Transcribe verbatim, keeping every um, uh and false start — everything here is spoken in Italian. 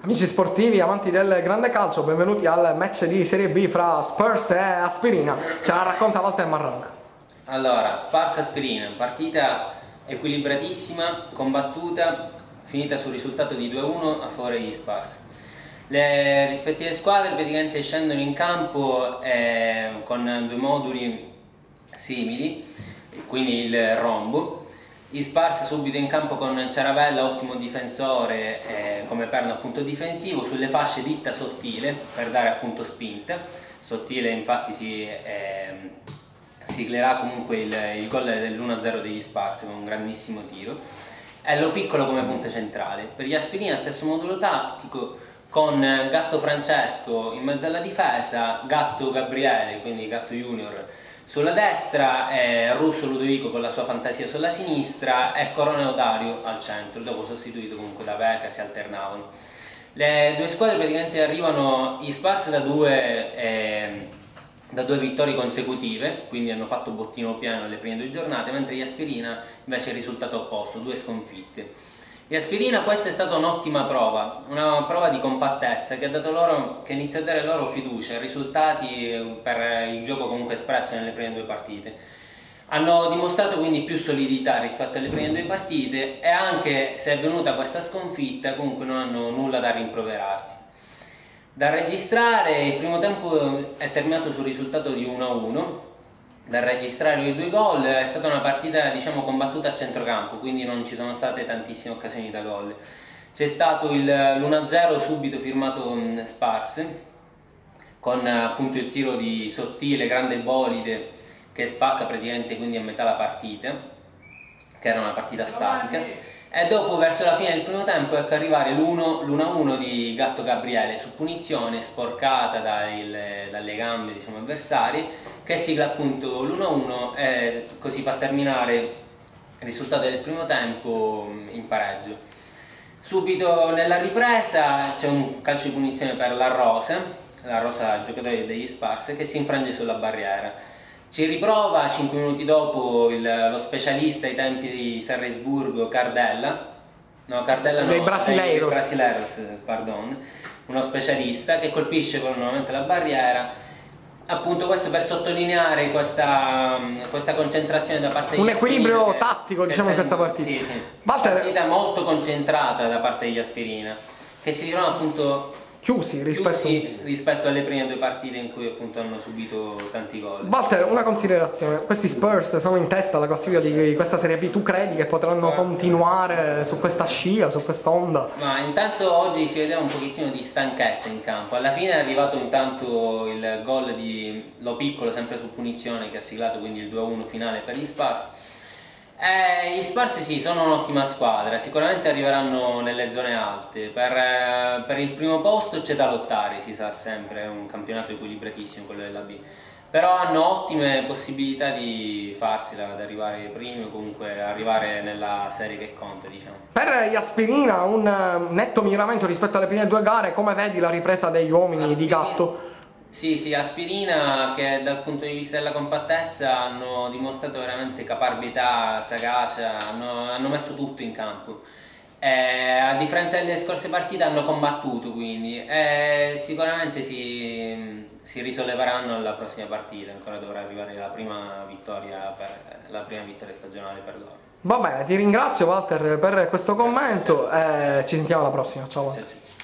Amici sportivi, amanti del grande calcio, benvenuti al match di Serie B fra Spurs e Aspirina. Ce la racconta Walter Marrang. Allora, Spurs-Aspirina, partita equilibratissima, combattuta, finita sul risultato di due a uno a favore di Spurs. Le rispettive squadre praticamente scendono in campo eh, con due moduli simili, quindi il rombo. I Spurs subito in campo con Ciaravella, ottimo difensore eh, come perno appunto difensivo, sulle fasce ditta sottile per dare appunto spinta. Sottile infatti si eh, siglerà comunque il, il gol dell'uno a zero degli Spurs con un grandissimo tiro. E lo piccolo come punta centrale. Per gli Aspirina stesso modulo tattico, con Gatto Francesco in mezzo alla difesa, Gatto Gabriele, quindi Gatto Junior sulla destra, eh, Russo Ludovico con la sua fantasia sulla sinistra e Coroneo Dario al centro, dopo sostituito comunque da Veca, si alternavano. Le due squadre praticamente arrivano, gli Spurs da due, eh, da due vittorie consecutive, quindi hanno fatto bottino pieno le prime due giornate, mentre gli Aspirina invece è il risultato opposto, due sconfitte. Gli Aspirina questa è stata un'ottima prova, una prova di compattezza che ha dato loro, che inizia a dare loro fiducia, risultati per il gioco comunque espresso nelle prime due partite. Hanno dimostrato quindi più solidità rispetto alle prime due partite e anche se è venuta questa sconfitta comunque non hanno nulla da rimproverarsi. Da registrare il primo tempo è terminato sul risultato di uno a uno. Da registrare i due gol è stata una partita diciamo combattuta a centrocampo, quindi non ci sono state tantissime occasioni da gol. C'è stato l'uno a zero subito firmato Spurs con appunto il tiro di Sottile, grande bolide che spacca praticamente quindi a metà la partita, che era una partita statica. E dopo verso la fine del primo tempo ecco arrivare l'uno a uno di Gatto Gabriele su punizione sporcata dai, dalle gambe diciamo avversarie, che sigla appunto l'uno a uno e così fa terminare il risultato del primo tempo in pareggio. Subito nella ripresa c'è un calcio di punizione per la Rosa, la Rosa giocatore degli Spurs, che si infrange sulla barriera. Ci riprova cinque minuti dopo il, lo specialista ai tempi di Sarresburgo, Cardella, no Cardella no, dei Brasileiros, dei Brasileiros, pardon, uno specialista che colpisce poi nuovamente la barriera. Appunto questo per sottolineare questa, questa concentrazione da parte degli Aspirina. Un equilibrio che, tattico che diciamo in questa tengono, partita. Sì, sì. Walter... Partita molto concentrata da parte degli Aspirina, che si ritrovano appunto chiusi rispetto... chiusi rispetto alle prime due partite in cui appunto hanno subito tanti gol. Walter, una considerazione: questi Spurs sono in testa alla classifica di questa Serie B, tu credi che potranno Spurs continuare su questa scia, su questa onda? Ma intanto oggi si vedeva un pochettino di stanchezza in campo, alla fine è arrivato intanto il gol di Lo Piccolo sempre su punizione che ha siglato quindi il due a uno finale per gli Spurs. Eh, gli Spurs sì, sono un'ottima squadra, sicuramente arriveranno nelle zone alte, per, eh, per il primo posto c'è da lottare, si sa sempre, è un campionato equilibratissimo quello della B, però hanno ottime possibilità di farsela, ad arrivare ai primi o comunque arrivare nella serie che conta, diciamo. Per gli Aspirina un netto miglioramento rispetto alle prime due gare, come vedi la ripresa degli uomini Aspirina. di Gatto? Sì, sì, Aspirina che dal punto di vista della compattezza hanno dimostrato veramente caparbietà, sagacia, hanno, hanno messo tutto in campo. Eh, a differenza delle scorse partite hanno combattuto quindi e sicuramente si, si risolleveranno alla prossima partita, ancora dovrà arrivare la prima vittoria, per, la prima vittoria stagionale per loro. Va bene, ti ringrazio Walter per questo commento e ci sentiamo alla prossima, ciao. Ciao, ciao.